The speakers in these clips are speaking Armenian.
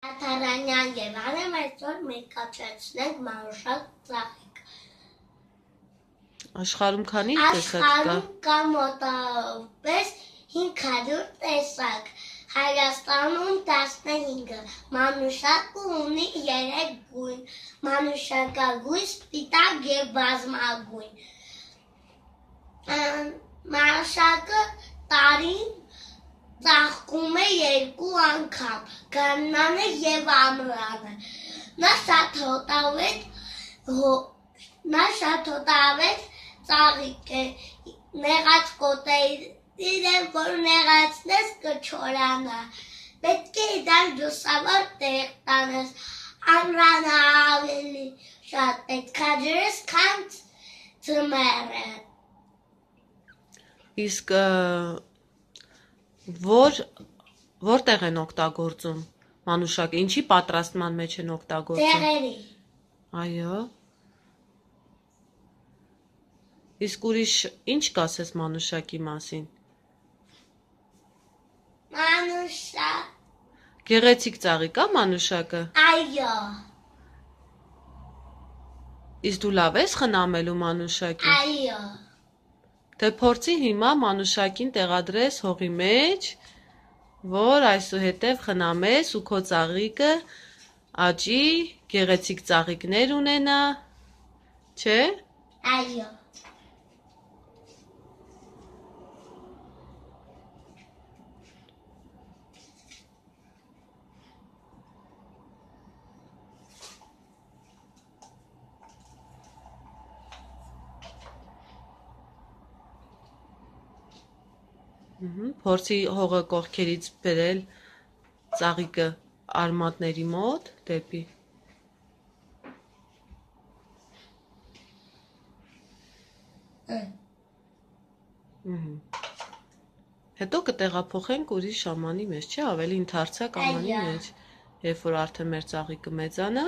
Աթարանյան եւ Արեմ այսօր մենք կաչեցնենք մանուշակ ծաղիկ։ Աշխարհում քանի տեսակ կա։ Աշխարհում կա մոտավորապես 500 տեսակ։ Հայաստանում 15-ը։ Մանուշակը ունի 3 գույն՝ մանուշակագույն, սպիտակ եւ բազմագույն։ Մանուշակը տարին ծաղկում է 2 անգամ՝ գարնանը եւ ամռանը։ Նա շատ հոտավետ ծաղիկ է, նեղած կոտերին, որ նեղացնես կչորանա։ Պետք է դար լուսավոր տեղ տանես, ամռանը ավելի շատ պետք է ջրես, քան ձմեռը։ Իսկ որտեղ են օգտագործում մանուշակը, ինչի պատրաստման մեջ են օգտագործում։ Դեղերի։ Այո։ Իսկ ուրիշ ինչ կասես մանուշակի մասին։ Մանուշակ։ Գեղեցիկ ծաղիկ է մանուշակը։ Այո։ Իսկ դու լավ ես խնամելու մանուշակին։ Այո։ Թե փորձի հիմա մանուշակին տեղադրես հողի մեջ, որ այսուհետև խնամես ու քո ծաղիկը աճի, գեղեցիկ ծաղիկներ ունենա, չէ՞։ Այո։ Փորձի հողը կողքերից բերել ծաղիկը արմատների մոտ դեպի։ Հետո կտեղափոխենք ուրիշ ամանի մեջ, չէ՞, ավելի ընդարձակ ամանի մեջ, երբ որ արդեն մեր ծաղիկը մեծանա։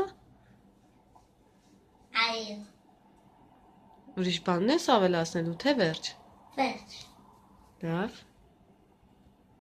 Այո։ Ուրիշ բան ես ավելացնելու, թե վերջ։ Վերջ։ Լավ։